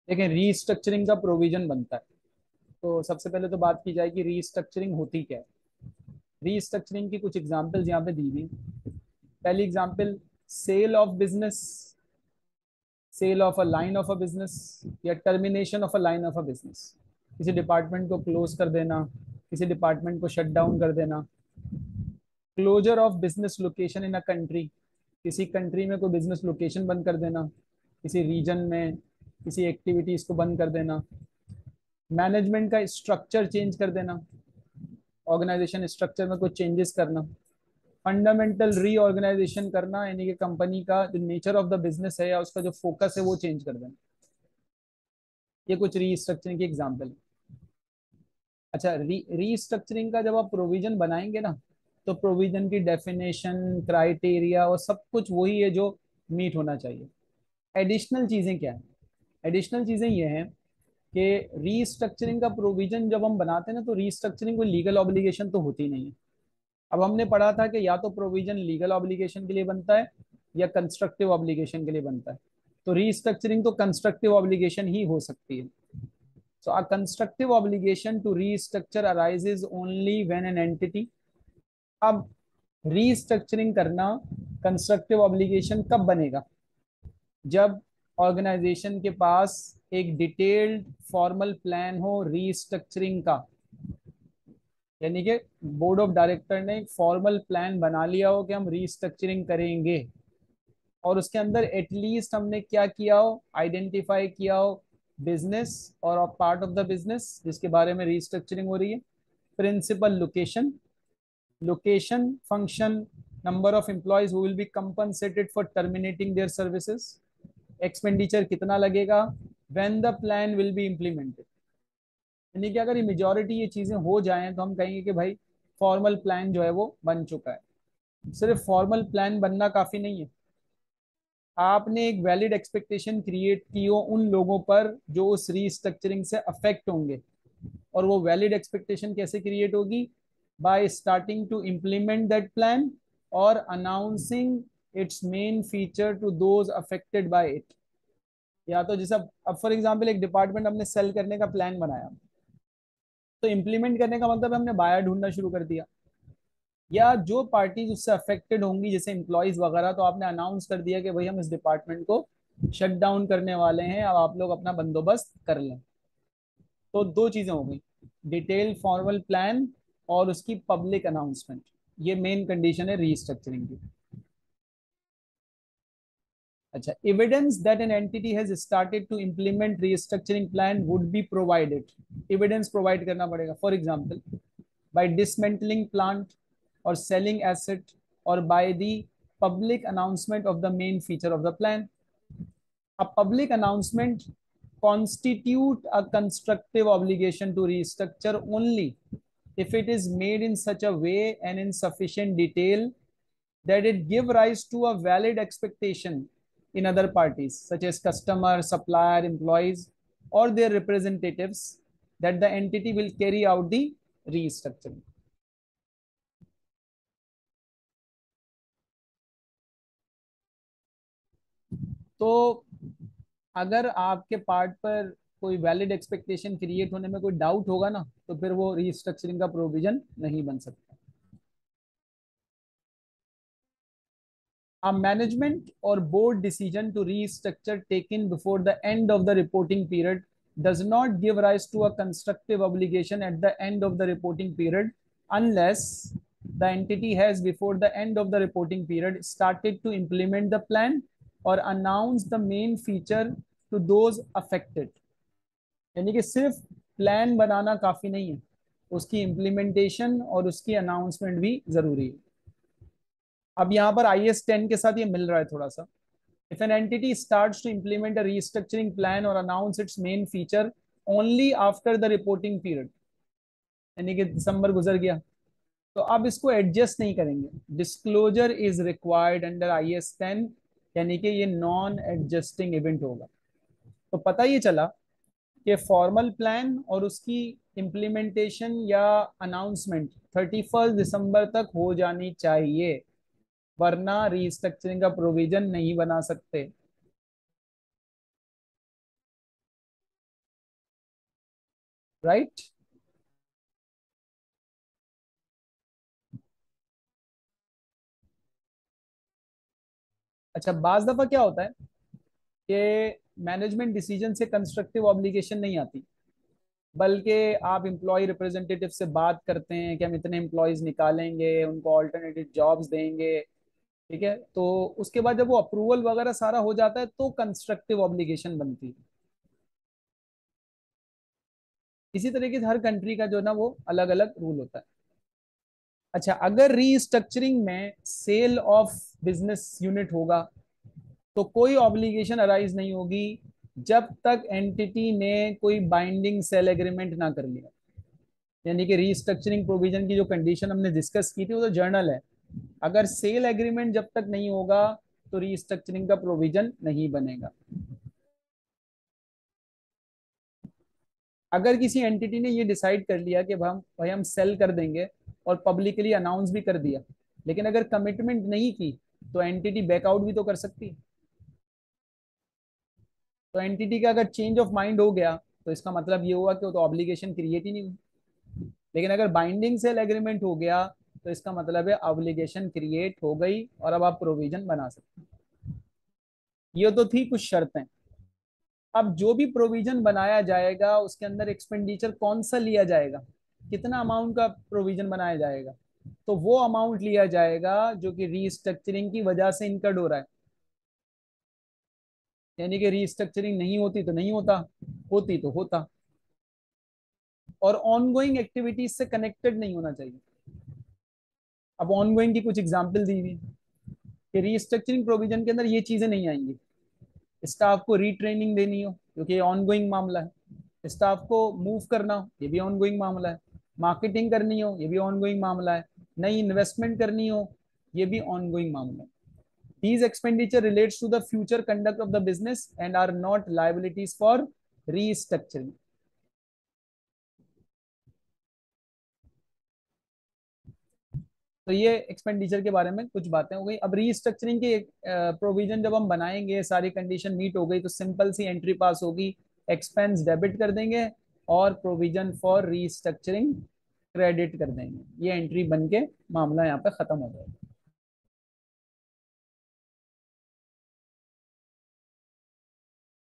देखें, रीस्ट्रक्चरिंग का प्रोविजन बनता है। तो सबसे पहले तो बात की जाए कि रीस्ट्रक्चरिंग होती क्या है। रीस्ट्रक्चरिंग की कुछ एग्जांपल्स यहाँ पे दी हुई। पहली example, sale of business, sale of a line of a business, या termination of a line of a business. किसी डिपार्टमेंट को क्लोज कर देना, किसी डिपार्टमेंट को शट डाउन कर देना। Closure of business location in a country, किसी कंट्री में कोई बिजनेस लोकेशन बंद कर देना, किसी रीजन में किसी एक्टिविटीज को बंद कर देना। मैनेजमेंट का स्ट्रक्चर चेंज कर देना, ऑर्गेनाइजेशन स्ट्रक्चर में कुछ चेंजेस करना। फंडामेंटल रीऑर्गेनाइजेशन करना, यानी कि कंपनी का जो नेचर ऑफ द बिजनेस है या उसका जो फोकस है वो चेंज कर देना। ये कुछ रीस्ट्रक्चरिंग की एग्जाम्पल। अच्छा, रीस्ट्रक्चरिंग का जब आप प्रोविजन बनाएंगे ना, तो प्रोविजन की डेफिनेशन, क्राइटेरिया और सब कुछ वही है जो मीट होना चाहिए। एडिशनल चीजें क्या है? एडिशनल चीजें ये हैं कि रीस्ट्रक्चरिंग का प्रोविजन जब हम बनाते हैं ना, तो रीस्ट्रक्चरिंग कोई लीगल ऑब्लिगेशन तो होती नहीं है। अब हमने पढ़ा था कि या तो प्रोविजन लीगल ऑब्लिगेशन के लिए बनता है या कंस्ट्रक्टिव ऑब्लिगेशन के लिए बनता है। तो रीस्ट्रक्चरिंग तो कंस्ट्रक्टिव ऑब्लिगेशन ही हो सकती है। So a constructive obligation to restructure arises only when an entity। अब रीस्ट्रक्चरिंग करना कंस्ट्रक्टिव ऑब्लिगेशन कब बनेगा? जब ऑर्गेनाइजेशन के पास एक डिटेल्ड फॉर्मल प्लान हो रीस्ट्रक्चरिंग का, यानी कि बोर्ड ऑफ डायरेक्टर ने एक फॉर्मल प्लान बना लिया हो कि हम रीस्ट्रक्चरिंग करेंगे, और उसके अंदर एटलीस्ट हमने क्या किया हो, आइडेंटिफाई किया हो बिजनेस और पार्ट ऑफ द बिजनेस जिसके बारे में रीस्ट्रक्चरिंग हो रही है, principal location, location function, number of employees who will be compensated for terminating their services, expenditure कितना लगेगा, when the plan will be implemented. यानी कि अगर ये मेजोरिटी ये चीजें हो जाएं तो हम कहेंगे कि भाई फॉर्मल प्लान जो है वो बन चुका है। सिर्फ फॉर्मल प्लान बनना काफी नहीं है, आपने एक वैलिड एक्सपेक्टेशन क्रिएट की हो उन लोगों पर जो उस रीस्ट्रक्चरिंग से अफेक्ट होंगे। और वो वैलिड एक्सपेक्टेशन कैसे क्रिएट होगी? By starting to implement that plan और announcing its main feature to those affected by it. या तो जैसा अब फॉर एग्जांपल एक डिपार्टमेंट हमने सेल करने का प्लान बनाया, तो इम्प्लीमेंट करने का मतलब हमने बायर ढूंढना शुरू कर दिया, या जो पार्टीज उससे अफेक्टेड होंगी जैसे एम्प्लॉयज वगैरह, तो आपने अनाउंस कर दिया कि भाई हम इस डिपार्टमेंट को शट डाउन करने वाले हैं, अब आप लोग अपना बंदोबस्त कर लें। तो दो चीजें हो गई, डिटेल फॉर्मल प्लान और उसकी पब्लिक अनाउंसमेंट। ये मेन कंडीशन है रीस्ट्रक्चरिंग की। अच्छा, evidence that an entity has started to implement restructuring plan would be provided. Evidence provide करना पड़ेगा, for example by dismantling plant or selling asset or by the public announcement of the main feature of the plan. A public announcement constitute a constructive obligation to restructure only if it is made in such a way and in sufficient detail that it give rise to a valid expectation in other parties such as customer, supplier, employees or their representatives that the entity will carry out the restructuring। तो अगर आपके part पर कोई valid expectation create होने में कोई doubt होगा ना, तो फिर वो रीस्ट्रक्चरिंग का प्रोविजन नहीं बन सकता। A management or board decision to restructure taken before the end of the reporting period does not give rise to a constructive obligation at the end of the reporting period unless the entity has before the end of the reporting period started to implement the plan or announce the main feature to those affected। यानी कि सिर्फ plan बनाना काफी नहीं है, उसकी implementation और उसकी announcement भी जरूरी है। अब यहाँ पर IS 10 के साथ ये मिल रहा है थोड़ा सा। If an entity starts to implement a restructuring plan और announce its main feature only after the reporting period, यानी कि दिसंबर गुजर गया, तो अब इसको एडजस्ट नहीं करेंगे। Disclosure is required under IS 10, यानी कि ये नॉन एडजस्टिंग इवेंट होगा। तो पता ये चला कि फॉर्मल प्लान और उसकी इम्प्लीमेंटेशन या अनाउंसमेंट 31 दिसंबर तक हो जानी चाहिए, वरना रीस्ट्रक्चरिंग का प्रोविजन नहीं बना सकते। राइट। अच्छा, बाज दफा क्या होता है कि मैनेजमेंट डिसीजन से कंस्ट्रक्टिव ऑब्लिगेशन नहीं आती, बल्कि आप एम्प्लॉय रिप्रेजेंटेटिव से बात करते हैं कि हम इतने एम्प्लॉयज निकालेंगे, उनको ऑल्टरनेटिव जॉब्स देंगे। ठीक है, तो उसके बाद जब वो अप्रूवल वगैरह सारा हो जाता है तो कंस्ट्रक्टिव ऑब्लिगेशन बनती है। इसी तरीके से हर कंट्री का जो ना वो अलग अलग रूल होता है। अच्छा, अगर रीस्ट्रक्चरिंग में सेल ऑफ बिजनेस यूनिट होगा तो कोई ऑब्लिगेशन अराइज नहीं होगी जब तक एंटिटी ने कोई बाइंडिंग सेल एग्रीमेंट ना कर लिया। यानी कि रीस्ट्रक्चरिंग प्रोविजन की जो कंडीशन हमने डिस्कस की थी वो तो जर्नल है। अगर सेल एग्रीमेंट जब तक नहीं होगा तो रीस्ट्रक्चरिंग का प्रोविजन नहीं बनेगा। अगर किसी एंटिटी ने ये डिसाइड कर लिया कि भाई हम सेल कर देंगे और पब्लिकली अनाउंस भी कर दिया, लेकिन अगर कमिटमेंट नहीं की तो एंटिटी बैकआउट भी तो कर सकती है। तो एंटिटी का अगर चेंज ऑफ माइंड हो गया तो इसका मतलब ये हुआ कि वो तो ऑब्लिगेशन क्रिएट ही नहीं हुई। लेकिन अगर बाइंडिंग सेल एग्रीमेंट हो गया तो इसका मतलब है ऑब्लिगेशन क्रिएट हो गई और अब आप प्रोविजन बना सकते हैं। ये तो थी कुछ शर्तें। अब जो भी प्रोविजन बनाया जाएगा उसके अंदर एक्सपेंडिचर कौन सा लिया जाएगा, कितना अमाउंट का प्रोविजन बनाया जाएगा, तो वो अमाउंट लिया जाएगा जो कि रीस्ट्रक्चरिंग की वजह से इनकर्ड हो रहा है। यानी कि रीस्ट्रक्चरिंग नहीं होती तो नहीं होता, होती तो होता। और ऑनगोइंग एक्टिविटीज से कनेक्टेड नहीं होना चाहिए। अब ऑनगोइंग की कुछ एग्जांपल दी हुई कि रीस्ट्रक्चरिंग प्रोविजन के अंदर ये चीजें नहीं आएंगी। स्टाफ को रीट्रेनिंग देनी हो क्योंकि ये ऑनगोइंग मामला है, स्टाफ को मूव करना हो ये भी ऑनगोइंग मामला है, मार्केटिंग करनी हो ये भी ऑनगोइंग मामला है, नई इन्वेस्टमेंट करनी हो ये भी ऑनगोइंग मामला है। These expenditure relates to the future conduct of the business and are not liabilities for restructuring. तो ये एक्सपेंडिचर के बारे में कुछ बातें हो गई। अब रीस्ट्रक्चरिंग के प्रोविजन जब हम बनाएंगे, सारी कंडीशन मीट हो गई तो सिंपल सी एंट्री पास होगी, एक्सपेंस डेबिट कर देंगे और प्रोविजन फॉर रीस्ट्रक्चरिंग क्रेडिट कर देंगे। ये एंट्री बन के मामला यहाँ पे खत्म हो जाएगा।